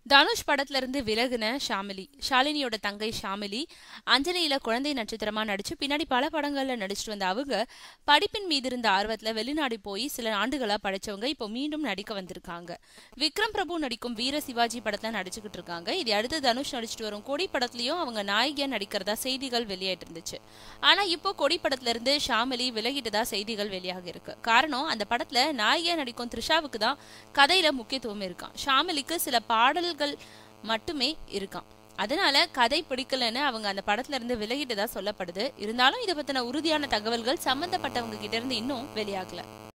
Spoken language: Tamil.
தனுஷ் படத்துல இருந்து விலகுன ஷாலினியோட தங்கை ஷாமிலி அஞ்சலியில குழந்தை நட்சத்திரமா நடிச்சு பின்னாடி பல படங்கள்ல நடிச்சிட்டு வந்த அவங்க படிப்பின் மீது இருந்த ஆர்வத்துல வெளிநாடு போய் சில ஆண்டுகளா படிச்சவங்க இப்போ மீண்டும் நடிக்க வந்திருக்காங்க. விக்ரம் பிரபு நடிக்கும் வீர சிவாஜி படத்துல நடிச்சுக்கிட்டு இருக்காங்க. இது அடுத்து தனுஷ் நடிச்சிட்டு வரும் கொடி படத்துலயும் அவங்க நாயகியா நடிக்கிறதா செய்திகள் வெளியாயிட்டு இருந்துச்சு. ஆனா இப்போ கொடி படத்துல இருந்து ஷாமிலி விலகிட்டதா செய்திகள் வெளியாக இருக்கு. காரணம், அந்த படத்துல நாயகியா நடிக்கும் த்ரிஷாவுக்கு தான் கதையில முக்கியத்துவம் இருக்கான். ஷாமிலிக்கு சில பாடல்கள் மட்டுமே இருக்கான். அதனால கதை பிடிக்கலன்னு அவங்க அந்த படத்துல இருந்து விலகிட்டதா சொல்லப்படுது. இருந்தாலும் இதை பத்தின உறுதியான தகவல்கள் சம்பந்தப்பட்டவங்க கிட்ட இருந்து இன்னும் வெளியாகல.